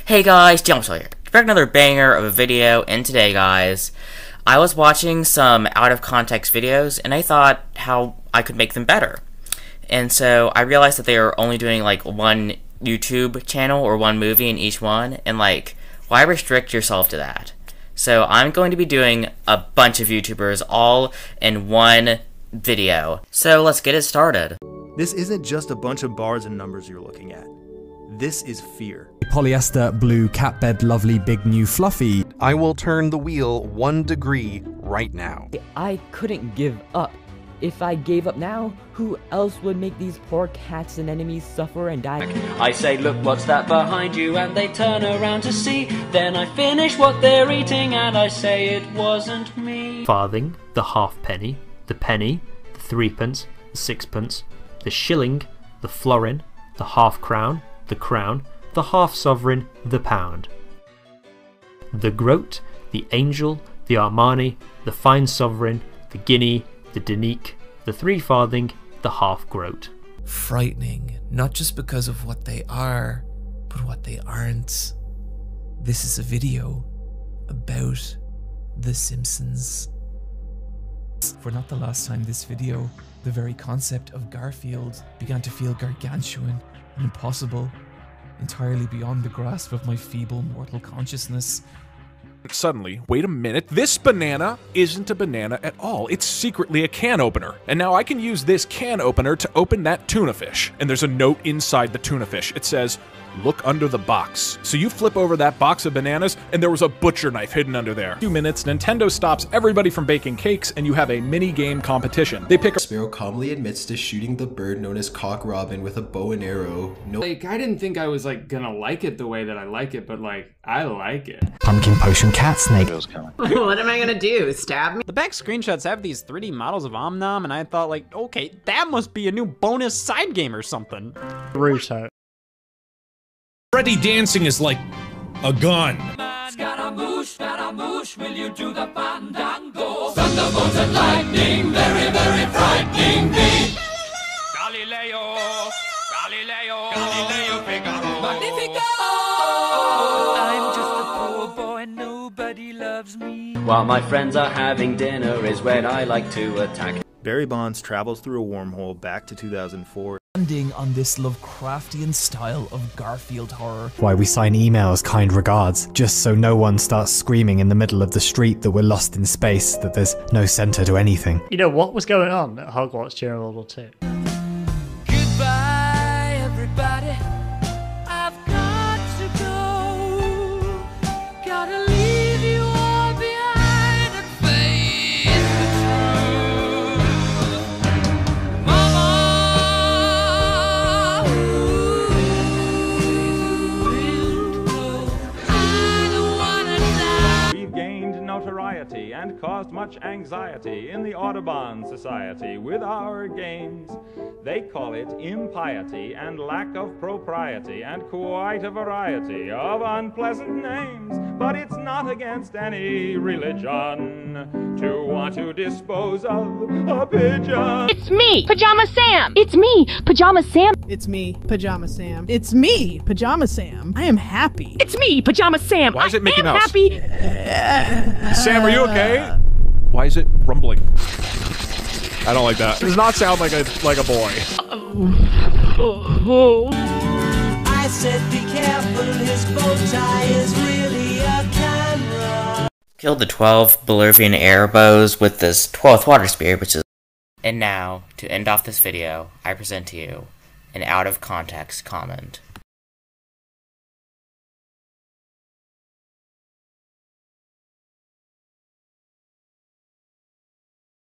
Hey guys, Jump here. Back another banger of a video, and today guys, I was watching some out of context videos and I thought how I could make them better. And so I realized that they are only doing like one YouTube channel or one movie in each one, and like, why restrict yourself to that? So I'm going to be doing a bunch of YouTubers all in one video. So let's get it started. This isn't just a bunch of bars and numbers you're looking at. This is fear. Polyester blue cat bed lovely big new fluffy. I will turn the wheel 1 degree right now. I couldn't give up. If I gave up now, who else would make these poor cats and enemies suffer and die? I say, look, what's that behind you? And they turn around to see. Then I finish what they're eating and I say it wasn't me. Farthing, the halfpenny, the penny, the threepence, the sixpence, the shilling, the florin, the half-crown, the crown, the half-sovereign, the pound. The groat, the angel, the Armani, the fine sovereign, the guinea, the denique, the three-farthing, the half-groat. Frightening, not just because of what they are, but what they aren't. This is a video about The Simpsons. For not the last time this video, the very concept of Garfield began to feel gargantuan and impossible, entirely beyond the grasp of my feeble mortal consciousness. Suddenly, wait a minute, this banana isn't a banana at all. It's secretly a can opener. And now I can use this can opener to open that tuna fish. And there's a note inside the tuna fish. It says, look under the box. So you flip over that box of bananas, and there was a butcher knife hidden under there. 2 minutes, Nintendo stops everybody from baking cakes, and you have a mini-game competition. They pick Sparrow calmly admits to shooting the bird known as Cock Robin with a bow and arrow. Like, I didn't think I was, like, gonna like it the way that I like it, but, like, I like it. Pumpkin potion cat snake. What am I gonna do? Stab me? The back screenshots have these 3D models of Omnom, and I thought, like, okay, that must be a new bonus side game or something. Ruto. Freddy dancing is like a gun. Scaramouche, Scaramouche, will you do the fandango? Thunderbolts and lightning, very, very frightening me. Galileo, Galileo, Galileo Figaro. Magnifico! I'm just a poor boy, nobody loves me. While my friends are having dinner is when I like to attack. Barry Bonds travels through a wormhole back to 2004. Ending on this Lovecraftian style of Garfield horror. Why we sign emails kind regards, just so no one starts screaming in the middle of the street that we're lost in space, that there's no center to anything. You know what was going on at Hogwarts during World War II? Goodbye, everybody. I've got to go. Gotta leave you all behind and face the truth. Mama, I don't wanna die. We've gained notoriety and caused much anxiety in the Audubon Society with our games. They call it impiety and lack of propriety and quite a variety of unpleasant names. But it's not against any religion to want to dispose of a pigeon. It's me, Pajama Sam! It's me, Pajama Sam! It's me, Pajama Sam. It's me, Pajama Sam. I am happy. It's me, Pajama Sam! Why is it Mickey Mouse? Happy! Sam, are you okay? Why is it rumbling? I don't like that. It does not sound like a boy. I said be careful, his bow tie is really a camera. Killed the 12 Bolivian air bows with this 12th water spirit, which is... And now, to end off this video, I present to you an out of context comment.